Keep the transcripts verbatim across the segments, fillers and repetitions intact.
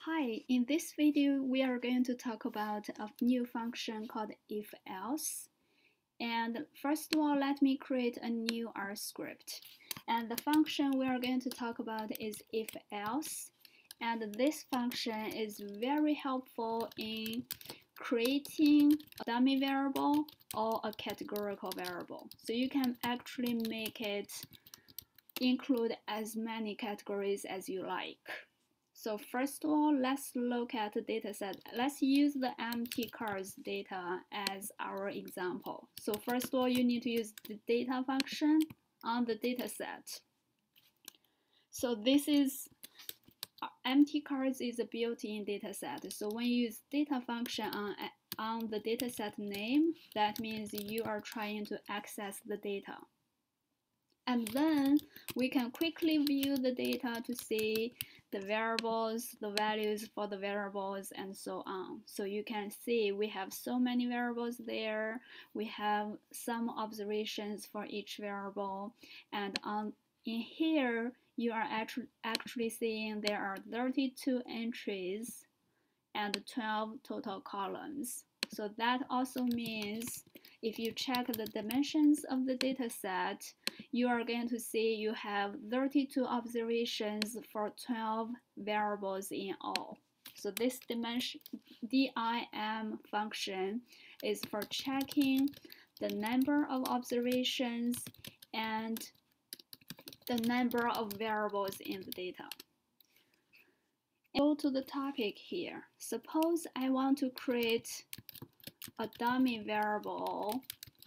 Hi, in this video we are going to talk about a new function called ifelse. And first of all, let me create a new R script. And the function we are going to talk about is ifelse. And this function is very helpful in creating a dummy variable or a categorical variable. So you can actually make it include as many categories as you like. So first of all, let's look at the data set. Let's use the empty cars data as our example. So first of all, you need to use the data function on the data set. So this is empty cars is a built-in data set. So when you use data function on, on the data set name, that means you are trying to access the data. And then we can quickly view the data to see the variables, the values for the variables, and so on. So you can see we have so many variables there. We have some observations for each variable. And on in here, you are actually, actually seeing there are thirty-two entries and twelve total columns. So that also means if you check the dimensions of the data set, you are going to see you have thirty-two observations for twelve variables in all. So this dimension dim function is for checking the number of observations and the number of variables in the data. Go to the topic here. Suppose I want to create a dummy variable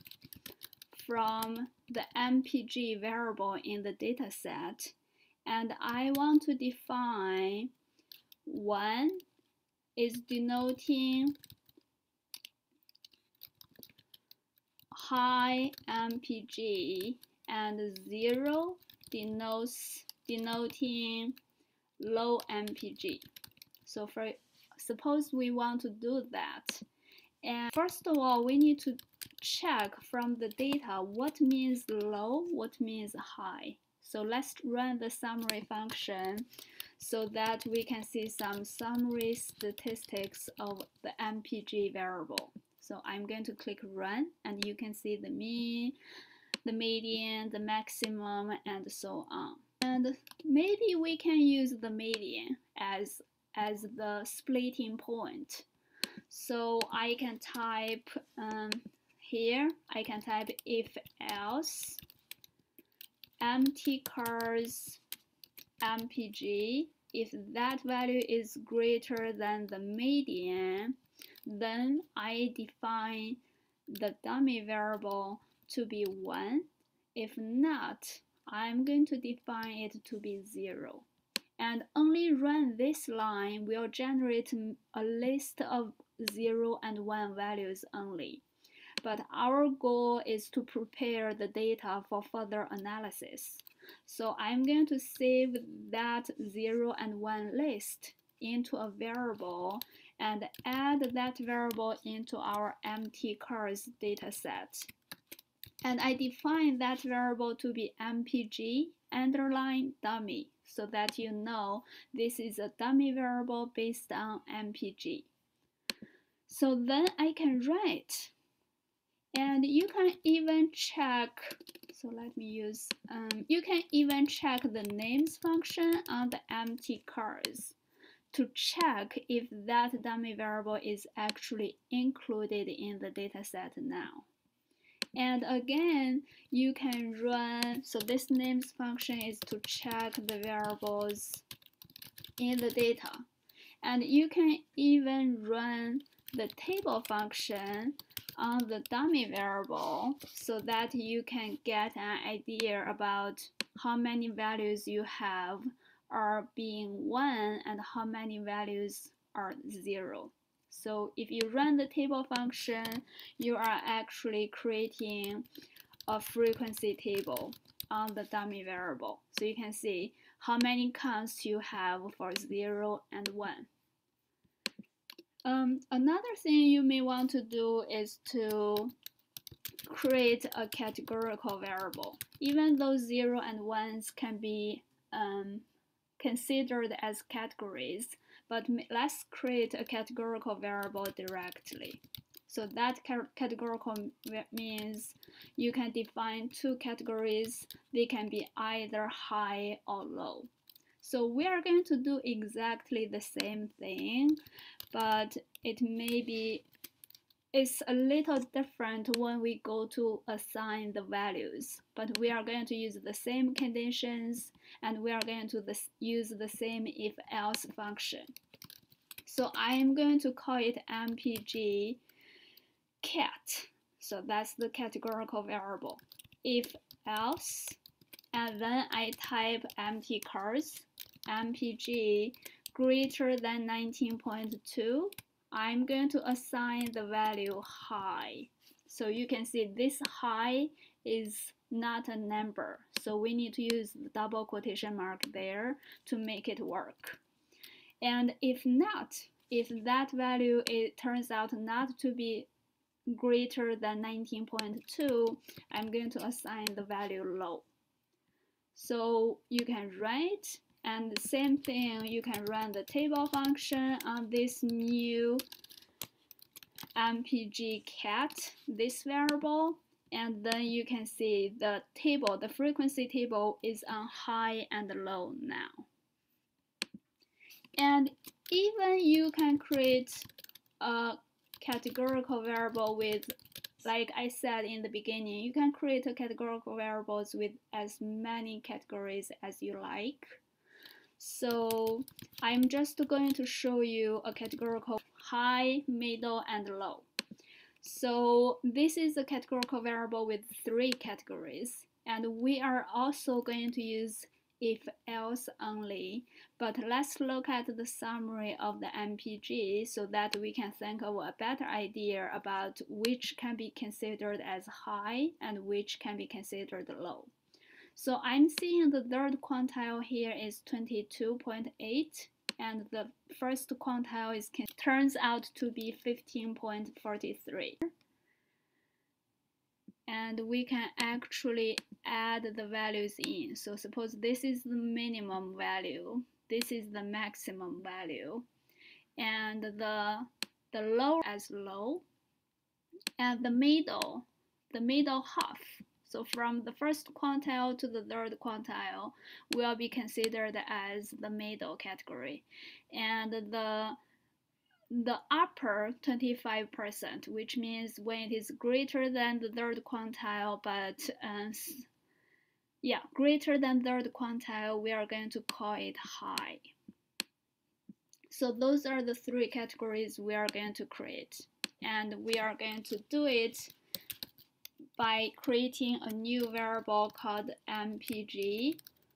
from the M P G variable in the data set, and I want to define one is denoting high M P G and zero denotes denoting low M P G. So for suppose we want to do that, and first of all we need to check from the data what means low, what means high. So let's run the summary function so that we can see some summary statistics of the M P G variable. So I'm going to click run, and you can see the mean, the median, the maximum, and so on. And maybe we can use the median as, as the splitting point. So I can type um, here, I can type if else empty cars M P G. If that value is greater than the median, then I define the dummy variable to be one. If not, I'm going to define it to be zero. And only run this line will generate a list of zero and one values only. But our goal is to prepare the data for further analysis. So I'm going to save that zero and one list into a variable and add that variable into our empty cars data set. And I define that variable to be M P G underline dummy, so that you know this is a dummy variable based on M P G. So then I can write, and you can even check, so let me use, um, you can even check the names function on the empty cars to check if that dummy variable is actually included in the data set now. And again, you can run, so this names function is to check the variables in the data. And you can even run the table function on the dummy variable so that you can get an idea about how many values you have are being one and how many values are zero. So if you run the table function, you are actually creating a frequency table on the dummy variable. So you can see how many counts you have for zero and one. Um, another thing you may want to do is to create a categorical variable. Even though zero and ones can be um, considered as categories, but let's create a categorical variable directly. So that categorical means you can define two categories. They can be either high or low. So we are going to do exactly the same thing, but it may be it's a little different when we go to assign the values, but we are going to use the same conditions and we are going to this, use the same if-else function. So I am going to call it mpg cat. So that's the categorical variable. If else, and then I type empty cars, mpg greater than nineteen point two. I'm going to assign the value high. So you can see this high is not a number. So we need to use the double quotation mark there to make it work. And if not, if that value it turns out not to be greater than nineteen point two, I'm going to assign the value low. So you can write, and the same thing, you can run the table function on this new mpg cat, this variable, and then you can see the table, the frequency table is on high and low now. And even you can create a categorical variable with, like I said in the beginning, you can create a categorical variables with as many categories as you like. So I'm just going to show you a categorical high, middle, and low. So this is a categorical variable with three categories, and we are also going to use if else only. But let's look at the summary of the M P G so that we can think of a better idea about which can be considered as high and which can be considered low. So I'm seeing the third quantile here is twenty-two point eight, and the first quantile is turns out to be fifteen point four three. And we can actually add the values in. So suppose this is the minimum value, this is the maximum value, and the the low as low, and the middle, the middle half. So from the first quantile to the third quantile will be considered as the middle category. And the, the upper twenty-five percent, which means when it is greater than the third quantile, but uh, yeah, greater than third quantile, we are going to call it high. So those are the three categories we are going to create. And we are going to do it by creating a new variable called mpg.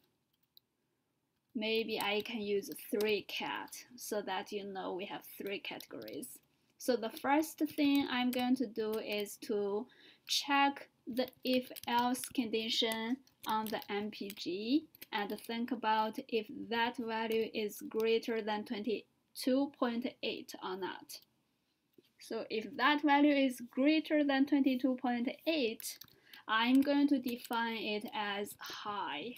Maybe I can use three cat so that you know we have three categories. So the first thing I'm going to do is to check the if-else condition on the mpg and think about if that value is greater than twenty-two point eight or not. So if that value is greater than twenty-two point eight, I'm going to define it as high.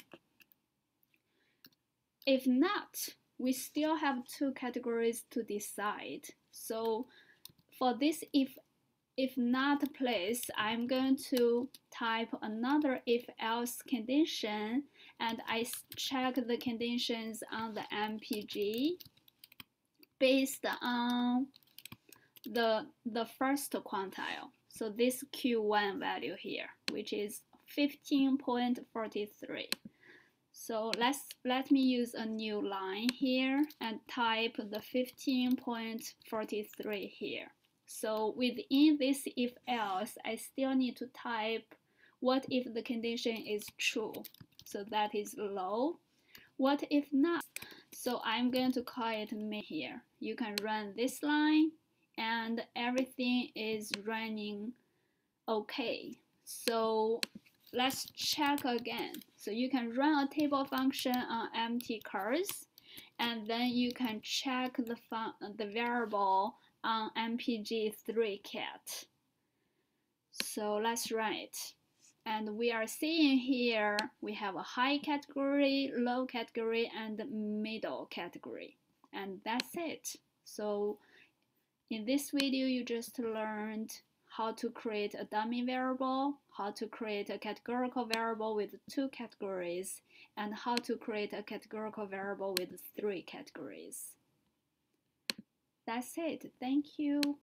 If not, we still have two categories to decide. So for this if if not place, I'm going to type another if-else condition, and I check the conditions on the mpg based on the the first quantile. So this Q one value here, which is fifteen point four three. So let's let me use a new line here and type the fifteen point four three here. So within this if else, I still need to type what if the condition is true. So that is low. What if not? So I'm going to call it main here. You can run this line and everything is running okay. So let's check again. So you can run a table function on empty cars, and then you can check the fun the variable on mpg three cat. So let's run it. And we are seeing here, we have a high category, low category, and middle category. And that's it. So in this video, you just learned how to create a dummy variable, how to create a categorical variable with two categories, and how to create a categorical variable with three categories. That's it. Thank you.